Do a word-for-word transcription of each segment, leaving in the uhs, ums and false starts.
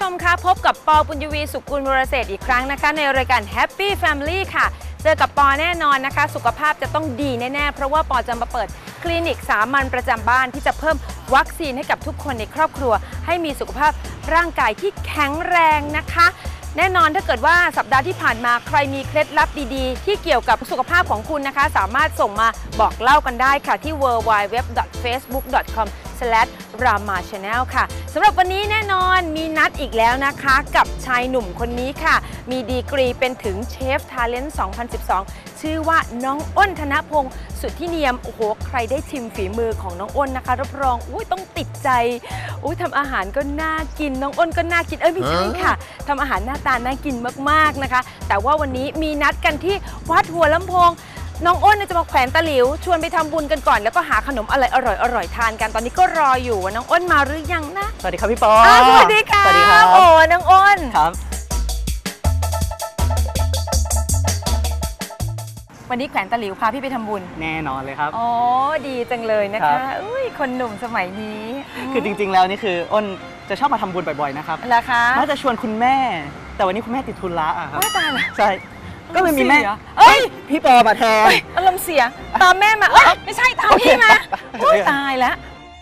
มคะพบกับปอปุญญวีสุกุลวรเศรษฐ์อีกครั้งนะคะในรายการ Happy Family ค่ะเจอกับปอแน่นอนนะคะสุขภาพจะต้องดีแน่ๆเพราะว่าปอจะมาเปิดคลินิกสามัญประจำบ้านที่จะเพิ่มวัคซีนให้กับทุกคนในครอบครัวให้มีสุขภาพร่างกายที่แข็งแรงนะคะแน่นอนถ้าเกิดว่าสัปดาห์ที่ผ่านมาใครมีเคล็ดลับดีๆที่เกี่ยวกับสุขภาพของคุณนะคะสามารถส่งมาบอกเล่ากันได้ค่ะที่ ดับเบิลยู ดับเบิลยู ดับเบิลยู ดอท เฟซบุ๊ก ดอท คอม สแลช รามา ชาแนล ค่ะสำหรับวันนี้แน่นอนมีนัดอีกแล้วนะคะกับชายหนุ่มคนนี้ค่ะมีดีกรีเป็นถึงเชฟทาเลนต์ สองพันสิบสอง ชื่อว่าน้องอ้นธนพงศ์สุทธิเนียมโอ้โหใครได้ชิมฝีมือของน้องอ้นนะคะรับรองอุ้ยต้องติดใจอุ้ยทำอาหารก็น่ากินน้องอ้นก็น่ากินเอ้ยไม่ใช่ค่ะทำอาหารหน้าตาน่ากินมากๆนะคะแต่ว่าวันนี้มีนัดกันที่วัดหัวลำโพงน้องอ้นจะมาแขวนตะหลิวชวนไปทำบุญกันก่อนแล้วก็หาขนมอะไรอร่อยอร่อยทานกันตอนนี้ก็รออยู่ว่าน้องอ้นมาหรือยังนะสวัสดีครับพี่ปอสวัสดีค่ะสวัสดีครับโอ้น้องอ้นครับวันนี้แขวนตะหลิวพาพี่ไปทำบุญแน่นอนเลยครับอ๋อดีจังเลยนะคะอุ้ยคนหนุ่มสมัยนี้คือจริงๆแล้วนี่คืออ้นจะชอบมาทำบุญบ่อยๆนะครับเหรอคะมักจะชวนคุณแม่แต่วันนี้คุณแม่ติดธุระอะครับไม่ตายเหรอใช่ก็เลยมีแม่เอ้ยพี่ปอมาแทนอารมณ์เสียตามแม่มาเอ้ยไม่ใช่ตามพี่มาตายแล้ว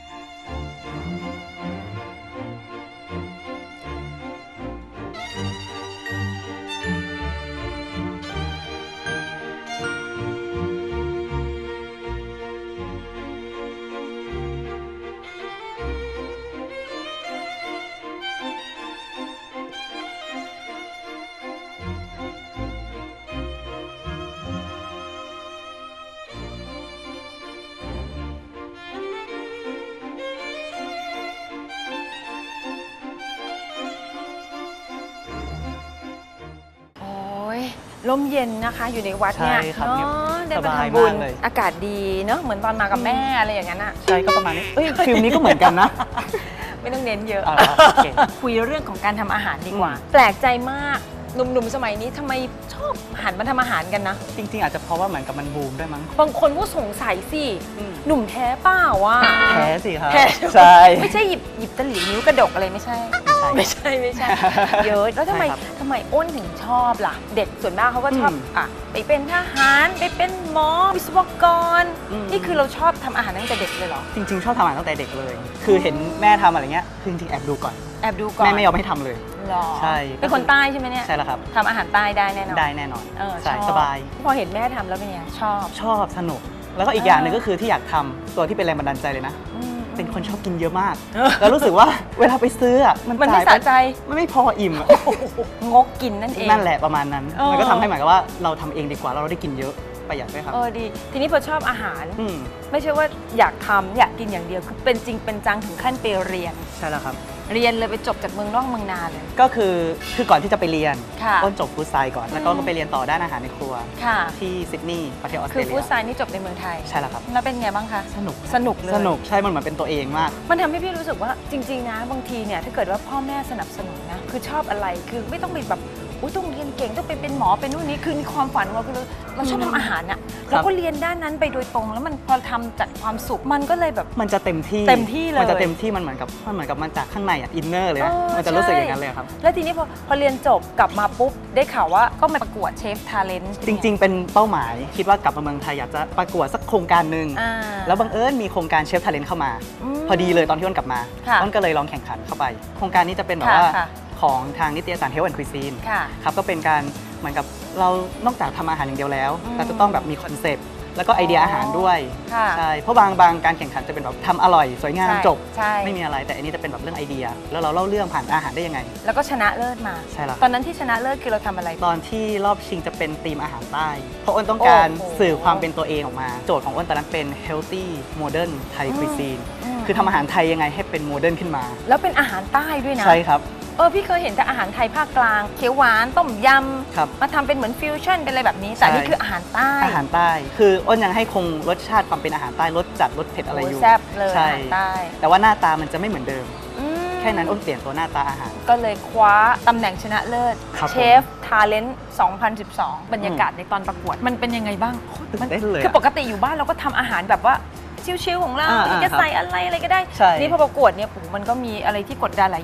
ลมเย็นนะคะอยู่ในวัดเนี่ยเนาะได้มาทำบุญอากาศดีเนาะเหมือนตอนมากับแม่อะไรอย่างนั้นอ่ะใช่ก็ประมาณนี้เอ้ยฟิลนี้ก็เหมือนกันนะไม่ต้องเน้นเยอะคุยเรื่องของการทำอาหารดีกว่าแปลกใจมากหนุ่มๆสมัยนี้ทำไมชอบหันมาทำอาหารกันนะจริงๆอาจจะเพราะว่าเหมือนกับมันบูมด้วยมั้งบางคนก็สงสัยสิหนุ่มแท้เปล่าวะแท้สิครับใช่ไม่ใช่หยิบหยิบตะหลิวนิ้วกระดกอะไรไม่ใช่ไม่ใช่ไม่ใช่เยอะแล้วทำไมทำไมอ้นถึงชอบล่ะเด็กส่วนมากเขาก็ชอบอ่ะไปเป็นทหารไปเป็นหมอวิศวกรนี่คือเราชอบทำอาหารตั้งแต่เด็กเลยเหรอจริงๆชอบทำอาหารตั้งแต่เด็กเลยคือเห็นแม่ทำอะไรเงี้ยคือจริงๆแอบดูก่อนแอบดูก่อนแม่ไม่ยอมให้ทำเลยใช่เป็นคนใต้ใช่ไหมเนี่ยใช่แล้วครับทำอาหารใต้ได้แน่นอนได้แน่นอนเออใช่สบายพอเห็นแม่ทำแล้วเป็นไงชอบชอบสนุกแล้วก็อีกอย่างหนึ่งก็คือที่อยากทำตัวที่เป็นแรงบันดาลใจเลยนะเป็นคนชอบกินเยอะมากแล้วรู้สึกว่าเวลาไปซื้ออ่ะมันไม่สะใจมันไม่พออิ่มงกกินนั่นเองนั่นแหละประมาณนั้นมันก็ทำให้หมายกับว่าเราทำเองดีกว่าเราได้กินเยอะประหยัดด้วยครับเออดีทีนี้พอชอบอาหารไม่ใช่ว่าอยากทำอยากกินอย่างเดียวคือเป็นจริงเป็นจังถึงขั้นไปเรียนใช่แล้วครับเรียนเลยไปจบจากเมืองนอกเมืองนาเลยก็คือคือก่อนที่จะไปเรียนต้นจบฟู้ดไซน์ก่อนแล้วก็ไปเรียนต่อด้านอาหารในครัวที่ซิดนีย์ประเทศออสเตรเลียคือฟู้ดไซน์นี่จบในเมืองไทยใช่แล้วครับแล้วเป็นไงบ้างคะสนุกสนุกเลยสนุกใช่มันเหมือนเป็นตัวเองมากมันทำให้พี่รู้สึกว่าจริงๆนะบางทีเนี่ยถ้าเกิดว่าพ่อแม่สนับสนุนนะคือชอบอะไรคือไม่ต้องไปแบบอุ้ยต้องเรียนเก่งต้องไปเป็นหมอเป็นนู่นนี่คือความฝันของเราคือเราชอบทำอาหารน่ะเราก็เรียนด้านนั้นไปโดยตรงแล้วมันพอทำจากความสุขมันก็เลยแบบมันจะเต็มที่เต็มที่เลยมันจะเต็มที่มันเหมือนกับมันเหมือนกับมันจากข้างในอ่ะอินเนอร์เลยมันจะรู้สึกอย่างนั้นเลยครับแล้วทีนี้พอพอเรียนจบกลับมาปุ๊บได้ข่าวว่าก็มาประกวดเชฟทาเลนต์จริงๆเป็นเป้าหมายคิดว่ากลับมาเมืองไทยอยากจะประกวดสักโครงการหนึ่งแล้วบังเอิญมีโครงการเชฟทาเลนต์เข้ามาพอดีเลยตอนที่อ้นกลับมาอ้นก็เลยลองแข่งขันเข้าไปโครงการนี้จะเป็นแบบว่าของทางนิตยสาร Health and Cuisine ครับก็เป็นการเหมือนกับเรานอกจากทำอาหารอย่างเดียวแล้วเราจะต้องแบบมีคอนเซปต์แล้วก็ไอเดียอาหารด้วยใช่เพราะบางบางการแข่งขันจะเป็นแบบทำอร่อยสวยงามจบไม่มีอะไรแต่อันนี้จะเป็นแบบเรื่องไอเดียแล้วเราเล่าเรื่องผ่านอาหารได้ยังไงแล้วก็ชนะเลิศมาใช่แล้วตอนนั้นที่ชนะเลิศคือเราทำอะไรตอนที่รอบชิงจะเป็นธีมอาหารใต้เพราะอ้นต้องการสื่อความเป็นตัวเองออกมาโจทย์ของอ้นตอนนั้นเป็น healthy modern Thai cuisine คือทำอาหารไทยยังไงให้เป็นโมเดิร์นขึ้นมาแล้วเป็นอาหารใต้ด้วยนะใช่ครับเออพี่เคยเห็นแต่อาหารไทยภาคกลางเขียวหวานต้มยำมาทำเป็นเหมือนฟิวชั่นเป็นอะไรแบบนี้แต่นี่คืออาหารใต้อาหารใต้คืออ้นยังให้คงรสชาติความเป็นอาหารใต้รสจัดรสเผ็ดอะไรอยู่แซ่บเลยอาหารใต้แต่ว่าหน้าตามันจะไม่เหมือนเดิมแค่นั้นอ้นเปลี่ยนตัวหน้าตาอาหารก็เลยคว้าตำแหน่งชนะเลิศเชฟทาเลนต์ สองพันสิบสอง บรรยากาศในตอนประกวดมันเป็นยังไงบ้างคือปกติอยู่บ้านเราก็ทำอาหารแบบว่าชิวๆของเราจะใส่อะไรอะไรก็ได้นี่พอประกวดเนี่ยมันก็มีอะไรที่กดดันหลายอย่าง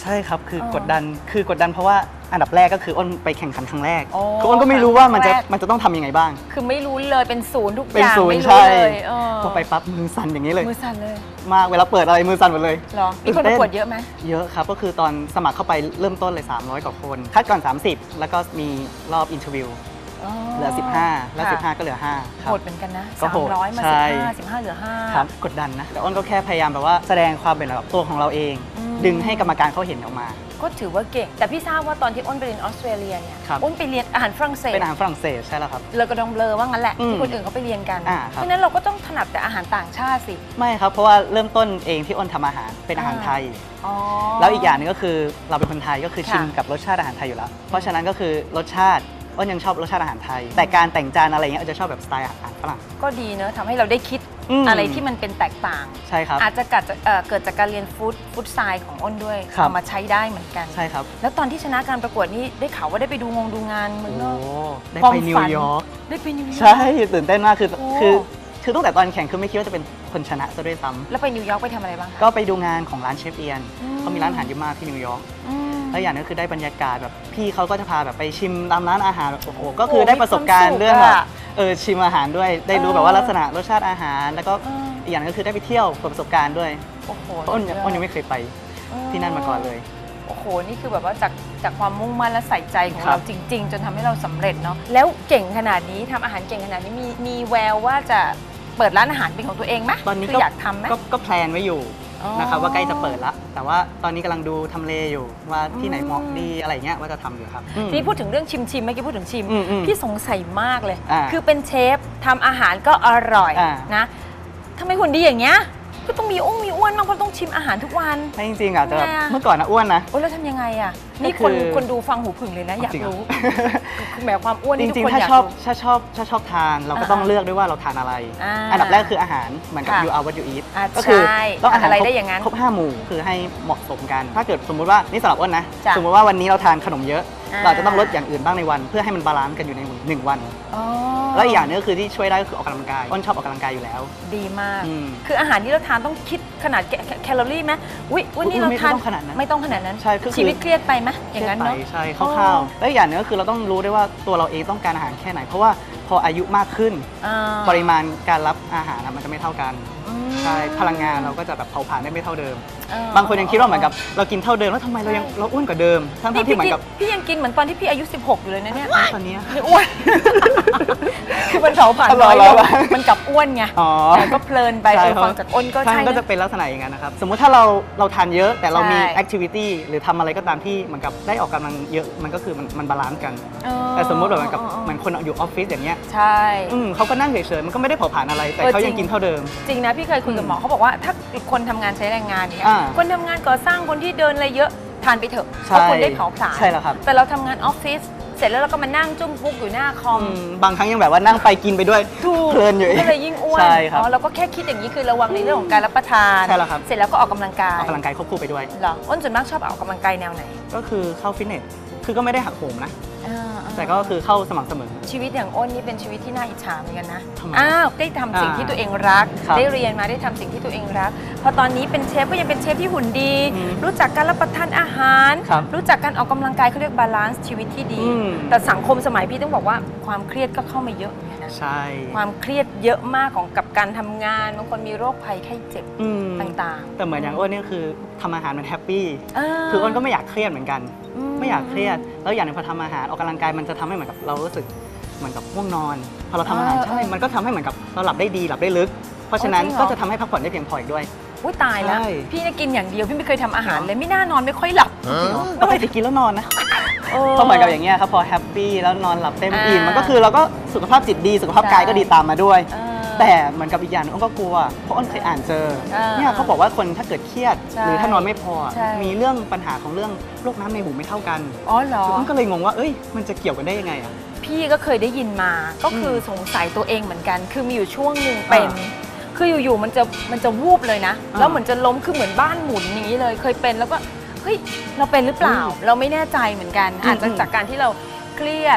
ใช่ครับคือเออกดดันคือกดดันเพราะว่าอันดับแรกก็คืออ้นไปแข่งขันครั้งแรกโอ้คืออ้นก็ไม่รู้ว่ามันจะครั้งแรกมันจะต้องทำยังไงบ้างคือไม่รู้เลยเป็นศูนย์ทุกเป็อน ย่างศูนไม่ย์รู้ใช่เลยเออพอไปปั๊บมือสั่นอย่างนี้เลยมือสั่นเลยมากเวลาเปิดอะไรมือสั่นหมดเลยเหรอมีคนประกวดเยอะไหมเยอะครับก็คือตอนสมัครเข้าไปเริ่มต้นเลยสามร้อยกว่าคนคัดก่อนสามสิบแล้วก็มีรอบอินเทอร์วิวเหลือสิบห้าแล้วสิบห้าก็เหลือห้าครับโหดเหมือนกันนะก็สาโหมดร้อยมาใช่สิบห้าสิบห้าเหลือห้าครับกดดันนะแต่อ้นก็แค่พยายามแบบว่าแสดงความเป็นแบบตัวของเราเองอืมดึงให้กรรมการเขาเห็นออกมาก็ถือว่าเก่ง แต่พี่ทราบว่าตอนที่อ้นไปเรียนออสเตรเลียเนี่ยครับอ้นไปเรียนอาหารฝรั่งเศสเป็นอาหารฝรั่งเศสใช่แล้วครับเลอกระดองเบลอว่างั้นแหละอืมที่คนอื่นเขาไปเรียนกันอ่าครับเพราะฉะนั้นเราก็ต้องถนัดแต่อาหารต่างชาติสิไม่ครับเพราะว่าเริ่มต้นเองที่อ้นทำอาหารเป็นอาหารไทยอ๋อแล้วอีกอย่างหนึงก็คือเราเป็นคนไทยก็คือค่ะชินกับรสชาติอาหารไทยอยู่แล้ว เพราะฉะนั้นก็คือรสชาติอ้นยังชอบรสชาติอาหารไทย แต่การแต่งจานอะไรเงี้ยอ้นจะชอบแบบสไตล์อาหารฝรั่งก็ดีเนอะทำให้เราได้คิดอืมอะไรที่มันเป็นแตกต่างใช่ครับอาจจะเกิดจากเอ่อเกิดจากการเรียนฟู้ดฟู้ดไซน์ของอ้นด้วยครับเอามาใช้ได้เหมือนกันใช่ครับแล้วตอนที่ชนะการประกวดนี่ได้ข่าวว่าได้ไปดูงงดูงานเมืองนโอ้อกได้ความไปนิวฝันยอร์กได้ไปนิวยอร์กใช่ตื่นเต้นมากคือโอ้คือคือตั้งแต่ตอนแข่งคือไม่คิดว่าจะเป็นคนชนะซะด้วยซ้ำแล้วไปนิวยอร์กไปทำอะไรบ้างคะก็ไปดูงานของร้านเชฟเอียนอืมเขามีร้านอาหารเยอะมากที่นิวยอร์กอืมแล้วอย่างหนึงคือได้บรรยากาศแบบพี่เขาก็จะพาแบบไปชิมตามร้านอาหารแบบโอ้โหก็คือโอ้ได้ประสบการมีความสุณ์ขเรื่องแบบอะเออชิมอาหารด้วย ได้รู้เออแบบว่าลักษณะรสชาติอาหาร แล้วก็เอออีกอย่างหนึงก็คือได้ไปเที่ยวเปิดประสบการณ์ด้วยโอ้โหเพราะอ้นสุดยดอ้นยังไม่เคยไปที่นั่นมาก่อนเลยโอ้โห นี่คือแบบว่าจากจากความมุ่งมั่นและใส่ใจของครัเราบจริง ๆ จนทำให้เราสำเร็จเนาะ แล้วเก่งขนาดนี้ทำอาหารเก่งขนาดนี้มีมีแววว่าจะเปิดร้านอาหารเป็นของตัวเองไหมตอนนี้คืก็อยากทำไหมก็ก็แพลนไว้อยู่อ๋อนะครับว่าใกล้จะเปิดละแต่ว่าตอนนี้กำลังดูทำเลอยู่ว่าที่ไหนอืมเหมาะดีอะไรเงี้ยว่าจะทำอยู่ครับทีนี้พูดถึงเรื่องชิมชิมเมื่อกี้พูดถึงชิมอืมอืมพี่สงสัยมากเลยอ่าคือเป็นเชฟทำอาหารก็อร่อยอ่านะทำไมหุ่นดีอย่างเงี้ยก็ต้องมีอ้งมีอ้วนบ้างเพราะต้องชิมอาหารทุกวันไม่จริงๆอ่ะแต่แบบทำไมอะเมื่อก่อนนะอ้วนนะโอ้ยแล้วทำยังไงอ่ะนี่ก็คนคือคนดูฟังหูผึ่งเลยนะอยากจริงเหรอรู้คือแหมความอ้วนจนี่ทุกริงคนๆ ถ้าอยากชอบรู้ถ้าชอบถ้าชอบทานเราก็อ่าต้องเลือกด้วยว่าเราทานอะไรอ่าอันดับแรกคืออาหารเหมือนกับค่ะ you are what you eat อ่าก็คือใช่ต้องอาหารอะไรครบได้อย่างนั้นครบห้าหมู่คือให้เหมาะสมกัน ถ้าเกิดสมมุติว่านี่สำหรับอ้นนะจ้ะสมมติว่าวันนี้เราทานขนมเยอะอ่าเราจะต้องลดอย่างอื่นบ้างในวัน เพื่อให้มันบาลานซ์กันอยู่ในหนึ่งวันอ๋อแล้วอีกอย่างหนึงก็คือที่ช่วยได้ก็คือออกกำลังกายอ้นชอบออกกำลังกายอยู่แล้วดีมากอืมคืออาหารที่เราทานต้องคิดขนาดแกแคลอรี่ไหมอุ้ยวันนี้เราไม่ทานต้องขนาดนั้นไม่ต้องขนาดนั้นใช่ก็คือชีวิตเครียดไปไหมอย่างนั้นไปเนาะใช่คร่าวๆแล้วอีกอย่างหนึงก็คือเราต้องรู้ด้วยว่าตัวเราเองต้องการอาหารแค่ไหน เพราะว่าพออายุมากขึ้นอ่าปริมาณการรับอาหารอะมันจะไม่เท่ากันอืมใช่พลังงานเราก็จะแบบเผาผลาญได้ไม่เท่าเดิมเออบางคนยังคิดว่าเหมือนกับเรากินเท่าเดิมแล้วทำไมเรายังเราอ้วนกว่าเดิมทั้งๆที่เหมือนกับพี่ยังกินเหมือนตอนที่พี่อายุสิบหกอยู่เลยนะเนี่ยตอนนี้นี่อ้วน คือมันเผาผลาญอ๋อน้อยเหรลอง เหรอมันกลับอ้วนไงอ๋อแต่ก็เพลินไปใช่เออครับฟังจากอ้นก็ใช่ใช่มันก็จะนะเป็นลักษณะอย่างนั้นนะครับสมมุติถ้าเราเราทานเยอะแต่เรามีใช่แอคทิวิตี้หรือทำอะไรก็ตามที่เหมือนกับได้ออกกำลังเยอะมันก็คือมันมันบาลานซ์กันเออแต่สมมติแบบเหมือนกับเออเออเหมือนคนอยู่ออฟฟิศอย่างเงี้ยใช่อืมเขาก็นั่งเฉยๆมันก็ไม่ได้เผาผลาญอะไร แต่เออเขาจริยังงกินเท่าเดิมจริงนะพี่เคยคุยกับหมอเขาบอกว่าถ้าคนทำงานใช้แรงงานเนี่ยอ่าคนทำงานก่อสร้างคนที่เดินอะไรเยอะทานไปเถอะใช่เพราะคุณได้เผาผลาญใช่แล้วครับแต่เราทำงานออฟฟิศเสร็จแล้วเราก็มานั่งจุ้มปุ๊กอยู่หน้าคอมอืมบางครั้งยังแบบว่านั่งไปกินไปด้วยถูกเพลินอยู่ก็เลยยิ่งอ้วนใช่ครับอ๋อเราก็แค่คิดอย่างนี้คือระวังในเรื่องของการรับประทานใช่แล้วครับเสร็จแล้วก็ออกกำลังกายออกกำลังกายควบคู่ไปด้วยเหรออ้นส่วนมากชอบออกกำลังกายแนวไหนก็คือเข้าฟิตเนสคือก็ไม่ได้หักโหมนะอ่าแต่ก็คือเข้าสม่ำเสมอชีวิตอย่างอ้นนี่เป็นชีวิตที่น่าอิจฉาเหมือนกันนะทำไมอ้าวได้ทำสิ่งอ่าที่ตัวเองรักครับได้เรียนมาได้ทำสิ่งที่ตัวเองรัก พอตอนนี้เป็นเชฟก็ยังเป็นเชฟที่หุ่นดีอืมรู้จักการรับประทานอาหารครับรู้จักการออกกำลังกายเขาเรียกบาลานซ์ชีวิตที่ดีอืมแต่สังคมสมัยพี่ต้องบอกว่าความเครียดก็เข้ามาเยอะเหมือนกันนะใช่ความเครียดเยอะมากของกับการทำงานบางคนมีโรคภัยไข้เจ็บอืมต่างๆแต่เหมือนอย่างอ้นนี่คือทำอาหารมันแฮปปี้าคืออ้นก็ไม่อยากเครียดเหมือนกันมไม่อยากเครียด แล้วอย่างหนึงพอทำอาหารออกกำลังกายมันจะทำให้เหมือนกับเรารู้สึกเหมือนกับง่วงนอน พอเราทำอาหารเออใช่เออมันก็ทำให้เหมือนกับเราหลับได้ดีหลับได้ลึก เพราะฉะนั้นจริงเหรอก็จะทำให้พักผ่อนได้เพียงพออีกด้วยอุ้ยตายแล้วใช่พี่เนี่ยกินอย่างเดียวพี่ไม่เคยทำอาหารเลยไม่น่านอนไม่ค่อยหลับก็ไปกินแล้วนอนนะเออพอเหมือนกับอย่างเงี้ยครับพอแฮปปี้แล้วนอนหลับเต็มอ่าอิ่มมันก็คือเราก็สุขภาพจิตดีสุขภาพใช่กายก็ดีตามมาด้วยเออแต่เหมือนกับอีกอย่างหนึงอ้นก็กลัวเพราะอ้นเคยอ่านเจอเออเนี่ยเขาบอกว่าคนถ้าเกิดเครียดใช่หรือถ้านอนไม่พอใช่มีเรื่องปัญหาของเรื่องโรคน้ำในหูไม่เท่ากันอ๋อเหรอคืออ้นก็เลยงงว่าเอ้ยมันจะเกี่ยวกันได้ยังไงอ่ะพี่ก็เคยได้ยินมา ก็คือสงสัยตัวเองเหมือนกัน คือมีอยู่ช่วงหนึ่งเป็นอ่าคืออยู่ๆมันจะมันจะวูบเลยนะอ่าแล้วเหมือนจะล้ม คือเหมือนบ้านหมุนอย่างนี้เลย เคยเป็นแล้วก็ เฮ้ย เราเป็นหรือเปล่าอืมเราไม่แน่ใจเหมือนกันอืมอาจจะอืมจากการที่เราเครียด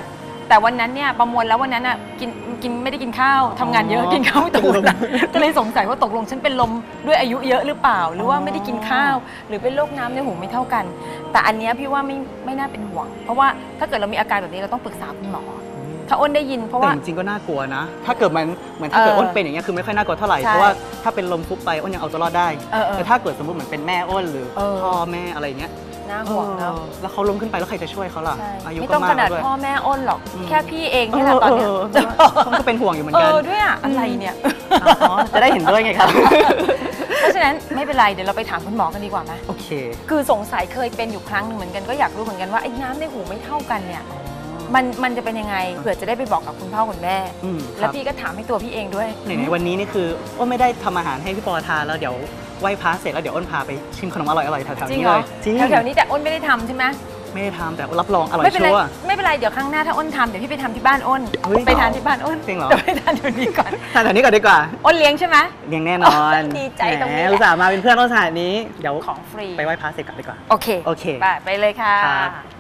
แต่วันนั้นเนี่ยประมวลแล้ววันนั้นอ่ะกินกินไม่ได้กินข้าวทำงานเยอะกินข้าวไม่ตรงเวลาก็เลยสงสัยว่าตกลงฉันเป็นลมด้วยอายุเยอะหรือเปล่า หรือว่าไม่ได้กินข้าว หรือเป็นโรคน้ำในหูไม่เท่ากัน แต่อันเนี้ยพี่ว่าไม่ไม่น่าเป็นห่วง เพราะว่าถ้าเกิดเรามีอาการแบบนี้เราต้องปรึกษาคุณหมอถ้าอ้นได้ยินเพราะแต่ว่าจริงๆก็น่ากลัวนะ ถ้าเกิดมันเหมือนถ้าเกิดเอออ้นเป็นอย่างเงี้ยคือไม่ค่อยน่ากลัวเท่าไหร่ใช่เพราะว่าถ้าเป็นลมฟุบไปอ้นยังเอาตัวรอดได้เออเออแต่ถ้าเกิดสมมติเหมือนเป็นแม่อ้นหรือเออพ่อแม่อะไรเงี้ยน่าห่วงเนาะเออแล้วเขาล้มขึ้นไปแล้วใครจะช่วยเขาล่ะใช่อายุไม่ก็ต้องมาขกนาดแล้วด้วยพ่อแม่อ้นหรอกอืมแค่พี่เองเนี่ยแหละตอนเนี้ยผมก็เป็นห่วงอยู่เหมือนเอกันอด้วยอะอะไรเนี่ยอ๋อจะได้เห็นด้วยไงครับเพราะฉะนั้นไม่เป็นไรเดี๋ยวเราไปถามคุณหมอกันดีกว่าไหมโอเคคือสงสัยเคยเป็นอยู่ครั้งหนึ่งเหมือนกันก็อยากรู้เหมือนกันว่าไอ้น้ำในหูไม่เท่ากันเนี่ยมันมันจะเป็นยังไงเผื่อจะได้ไปบอกกับคุณพ่อคุณแม่อืมคแล้วรับพี่ก็ถามให้ตัวพี่เองด้วยไหนๆวันนี้นี่คืออ้นไม่ได้ทำอาหารให้พี่ปอทานแล้วเดี๋ยวไหว้พระเสร็จแล้วเดี๋ยวอ้นพาไปชิมขนมอร่อยๆแถวๆจริงนี้เหรเลอยจริงแถวๆนี้แต่อ้นไม่ได้ทำใช่ไหมไม่ได้ทำแต่รับรองอร่อยไม่เป็นไรชัวร์ไม่เป็นไรเดี๋ยวครั้งหน้าถ้าอ้นทำเดี๋ยวพี่ไปทำที่บ้านอ้นเฮ้ยไปทานที่บ้านอ้นจริงเหรอแต่ไม่ทานเดี๋ยวนี้ก่อนทานแถวนี้ก่อนดีกว่าอ้นเลี้ยงใช่ไหมเลี้ยงแน่นอนดีใจตรงนี้แหมแหละอุตส่าห์มาเป็นเพื่อนอ้นสถานนี้เดี๋ยวของฟรีไปไหว้พระเสร็จก่อนดีกว่าโอเคโอเคไปไปเลยค่ะครับ